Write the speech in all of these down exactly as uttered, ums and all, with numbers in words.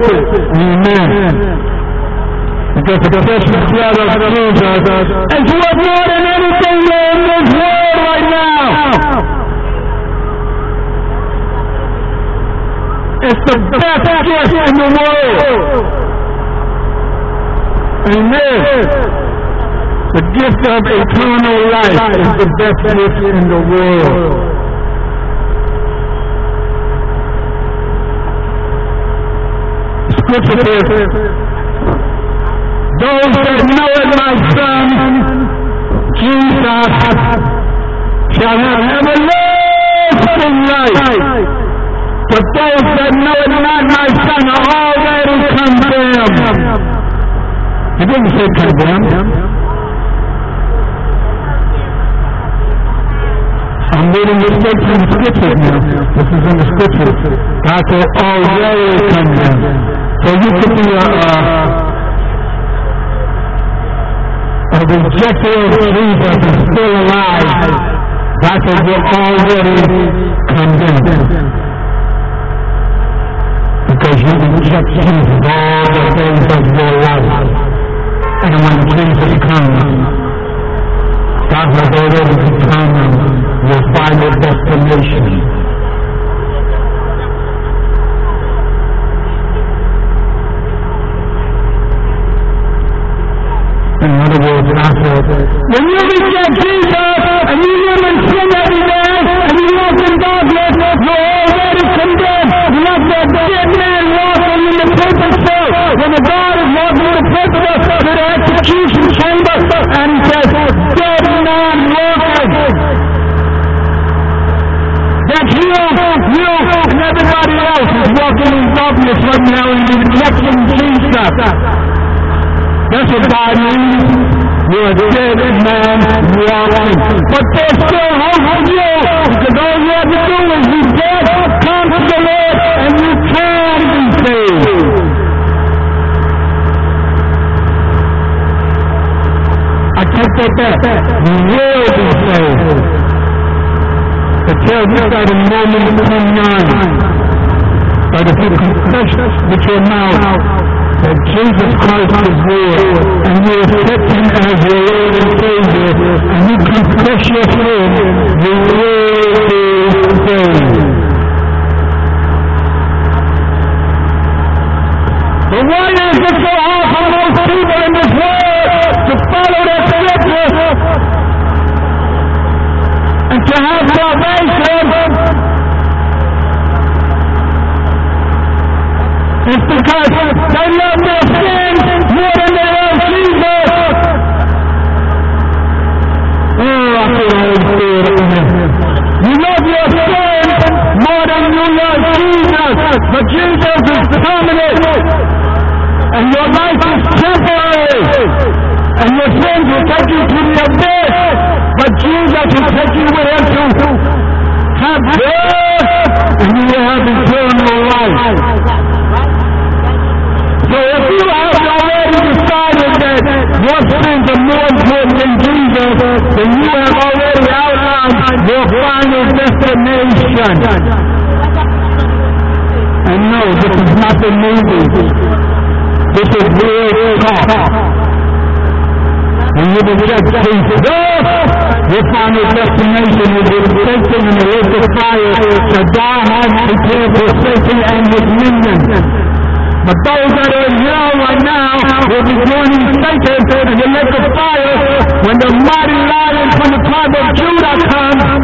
Amen. Because the precious blood of Jesus is worth more than anything in this world right now. It's the best gift in the world. Amen. The gift of eternal life is the best gift in the world. Scripture says, those that know it, my son, Jesus, shall have everlasting life. But those that know it not, my son, are already condemned. He didn't say condemned. I'm reading the scripture in the scriptures now. This is in the scriptures. God said already condemned. So you could be a, a, a rejecter of Jesus and still alive. God said you're already condemned. Because you reject Jesus all the days of your life. And when Jesus comes, God has already determined your final destination. In other words, I said, when you reject Jesus and you live in sin every day and you walk in darkness, you're already condemned. Like that dead man walking in the prison cell when the guard is walking in the prison to the execution chamber and he says, dead man walking. That you, you, and everybody else is walking in darkness right now and rejecting Jesus. That's what God means. You're a dead man walking. But there's still hope for you. Because all you have to do is be dead, come to the Lord, and you can be saved. I take that back. You will be saved. It tells you that in Romans twenty-nine. But if you confess with your mouth that Jesus Christ is Lord, and you accept Him as your Lord and Savior, and you confess your sin, you will be saved. But why is it so hard for most people in this world to follow that scripture and to have salvation? It's because they love their sins more than they love Jesus. Oh, I feel the Holy Spirit in here. You love your sins more than you love Jesus. But Jesus is permanent. And your life is temporary. And your sins will take you to the abyss. But Jesus will take you with Him to have death. And you will have eternal life. So if you have already decided that your sins are more important than Jesus, then you have already outlined your final destination. And no, this is not the movie. This is real talk. When you reject Jesus, your final destination will be Satan in the lake of fire to die home prepared for Satan and his minions. But those that are in hell right now will be joining Satan in the lake of fire when the mighty lion from the tribe of Judah comes.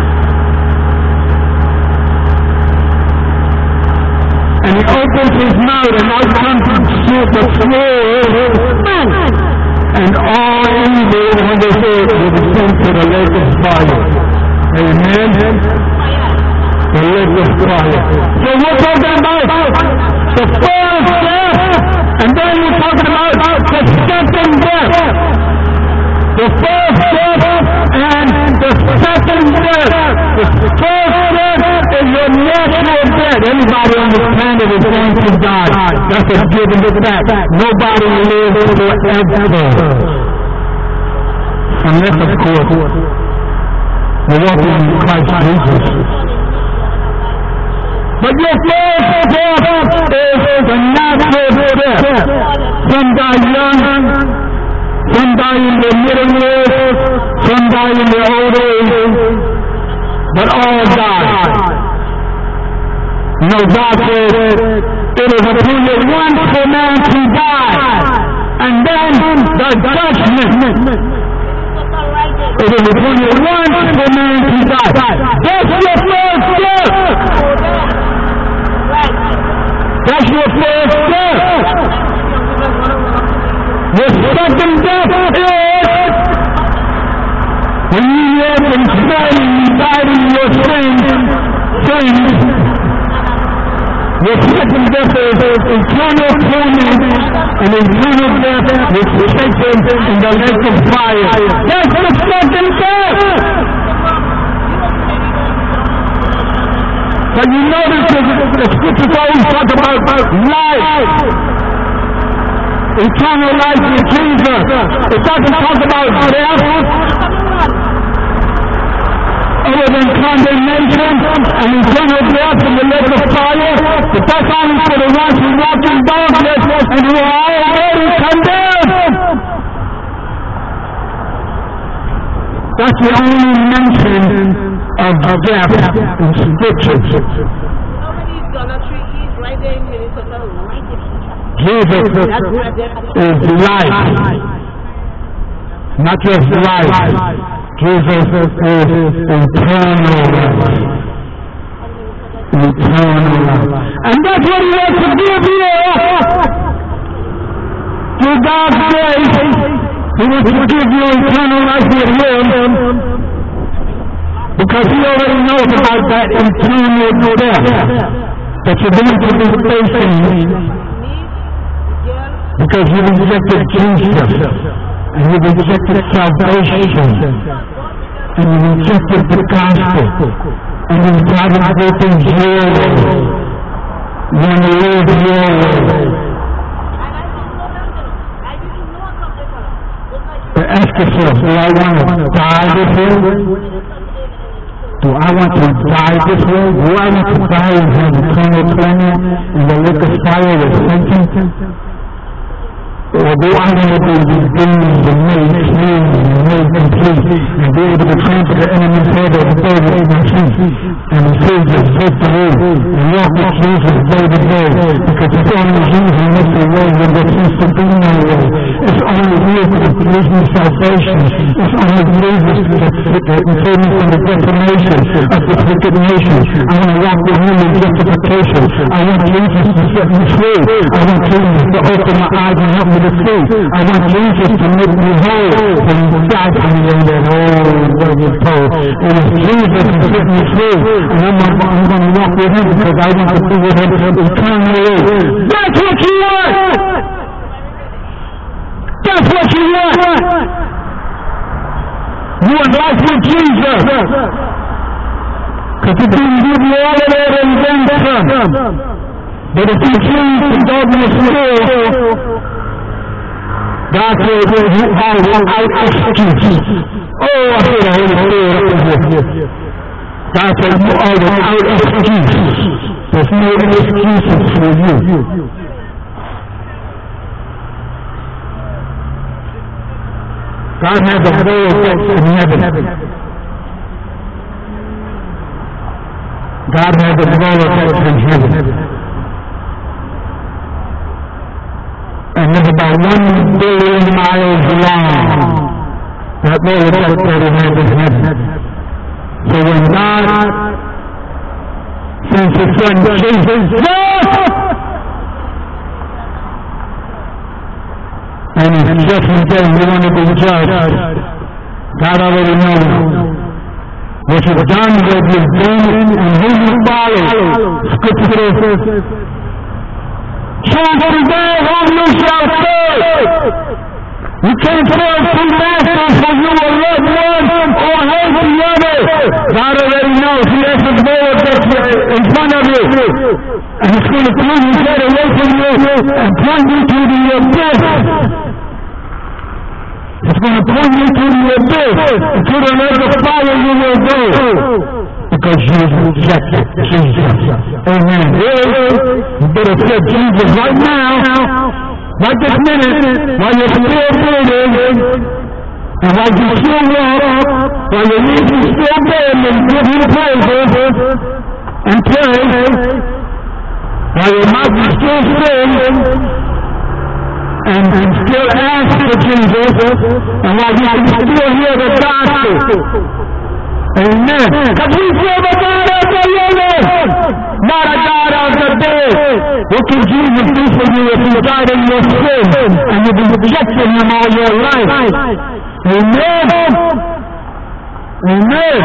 And he opens his mouth and out comes the sword. And all evil on this earth will be sent to the lake of fire. Amen? The lake of fire. So we're talking about the first death, and then we're talking about the second death. The first death and the second death. The first death is your natural death. Everybody on this planet is going to die. That's a given to that. Nobody lives forever. Unless, of course, we're walking in Christ Jesus. But your first death is the living with, some died in their old age, but all died. You know, God said, it is appointed once for man to die, and then the judgment. It is appointed once for man to die. That's your first step. That's your first step. The second step is when you live in sin and you died in your sins, sins. The second death is eternal torment and eternal death with Satan in the lake of fire. That's the second death. But you notice that the scriptures always talk about life. Eternal life in Jesus. It doesn't talk about death. Other than condemnation and eternal death in the lake of fire, but that's only for the ones who walk in darkness and who are already condemned. That's the only mention of death in Scripture. Nobody's gonna treat you right there in Minnesota. Jesus is life, not just life. Jesus is eternal life. Eternal life. And that's what he wants to give you. Through God's grace, he wants to give you eternal life with him. Because he already knows about that eternal death that you're going to be facing. Because you rejected Jesus. And you rejected salvation, and you rejected the gospel, and you decided to go things your way. You want to live your way. But ask yourself, do I want to die this way? Do I want to die this way? Do I want to die and have eternal torment in the lake of fire with Satan? Or do I want to be redeemed and made clean and made complete and be able to trample the enemy's head of the day with my feet and receive the victory and walk with Jesus day to day, because it's only Jesus who makes the way when there seems to be no way. It's only Jesus that gives me salvation. It's only Jesus that saved me from the defamation of this wicked nation. I want to walk with him in justification. I want Jesus to set me free. I want Jesus to open my eyes and help me to see. I want Jesus to make me whole and die for me in that old rugged pole. And if Jesus can set me free, and I'm, I'm going to walk with him because I want to be with him eternally. That's what you want! That's what you want! You want life with Jesus! Because he can give you all of that and then some. But if you choose to darkness still, God said, you are without excuse. Oh, I feel the Holy Spirit up in here. God said, you are without excuse. There's no excuses for you. God has a way of death in heaven. God has a way of death in heaven. And it's about one billion miles long. That way of death that he has in heaven. So when God sends his son Jesus, and he's judgment day, we want to be judged. God already knows what you've done, what you've done, and who you follow. Scripture says, choose today whom you shall serve. You can't serve two masters, for you will love one or hate the other. God already knows. He has his word that's in front of you. And it's going to pull you dead away from you and point you to the abyss. It's going to pull you to the abyss. And to the lake of fire you will go. Because you rejected Jesus. Amen. You better accept Jesus right now. Right this minute. While you're still breathing. And while you still walk, while your knees are still bend and give him praises and pray, while your mouth is still sing and, and still ask for Jesus, and while you can still hear the gospel. Amen. Because we serve a God of the living, not a God of the dead. What can Jesus do for you if you died in your sin and you've been rejecting him all your life? Amen. Amen.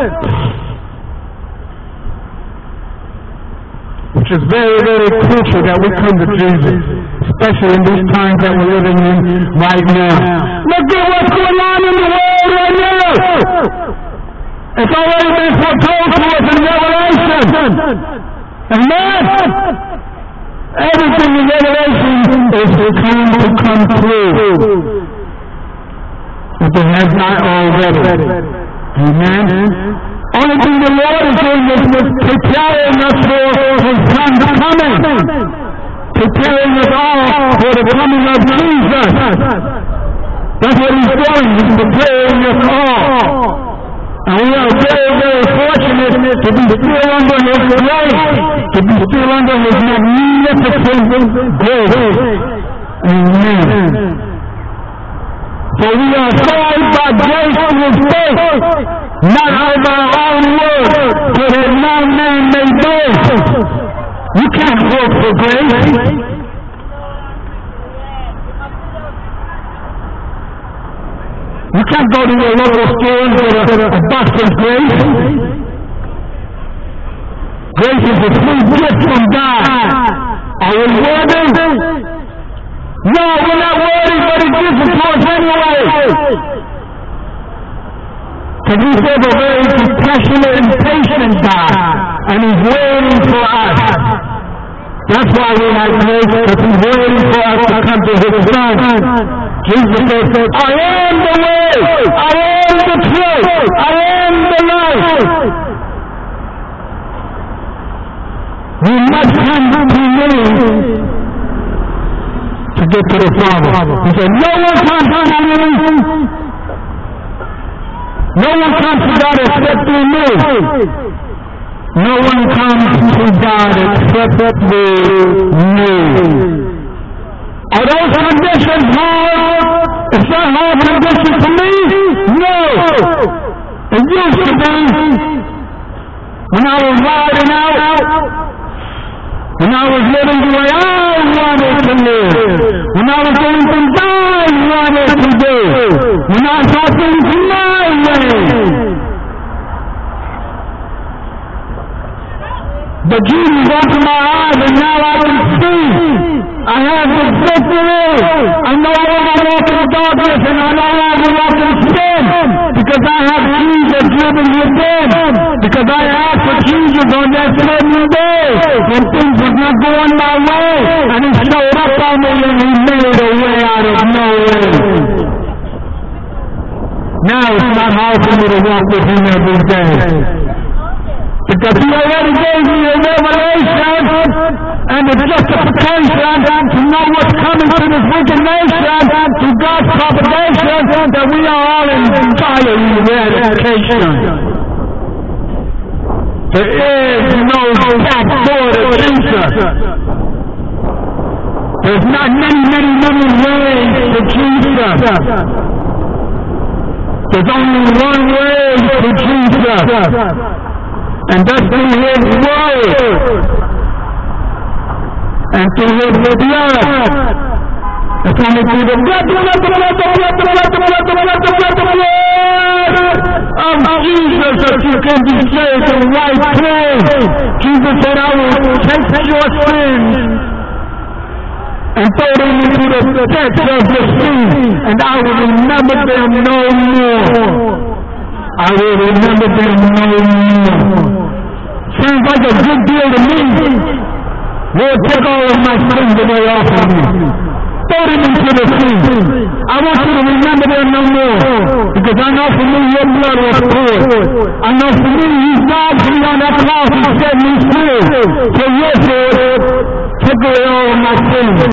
Which is very, very crucial that we come to Jesus, especially in these times that we're living in right now. Look at what's going on in the world right now. It's already been foretold to us in Revelation. Amen. Everything in Revelation is going to come true. If it has not already. Amen. Only thing the Lord is doing is preparing us for his son coming. Preparing us all for the coming of Jesus. That's what he's doing. He's preparing us all. And we are very, very fortunate to be still under his grace, to be still under his magnificent grace. Amen. For we are saved by grace through faith, not of our own work, for that no man may boast. You can't work for grace. You can't go to your local store and get a, a box of grace. Grace is a free gift from God. Are we worthy? No, we're not worthy, but he gives it to us anyway. Because we serve a very compassionate and patient God, and he's waiting for us. That's why we have grace, because he's waiting for us to come to his son. Jesus said, I am the way, I am the truth, I am the life. We must come to me to get to the Father. He said, no one comes to me. No one comes to God except through me. No one comes to God except through me. Are those conditions hard? Is that hard condition for me? No. It used to be when I was riding out, when I was living the way I wanted to live, when I was doing things I wanted to do, when I saw things my way. But Jesus opened my eyes and now I can see. I have the victory. I no longer walk in darkness and I no longer walk in sin. Because I have Jesus living within. Because I asked for Jesus on that certain day when things were not going my way. And he showed up on me and he made a way out of no way. Now it's not hard for me to walk with him every day. Because he already gave me a revelation and a justification to know what's coming to this wicked nation, to God's propagation, that we are all in fire eradication. There is no back door to Jesus. There's not many, many, many ways to Jesus. There's only one way to Jesus. And that's through his word. And through his blood. It's only through the blood, the blood, the blood, the blood, the blood, the blood, the blood, the blood, the blood of Jesus that you can be saved and right through. Jesus said, I will take your sins and throw them into the depths of the sea, and I will remember them no more. I will remember them no more. Sounds like a good deal to me. Lord, take all of my sins away off of me. Throw them into the sea. I want you to remember them no more. Because I know for me your blood was poured. I know for me you died for me on that cross and set me free. So yes, Lord, take away all of my sins.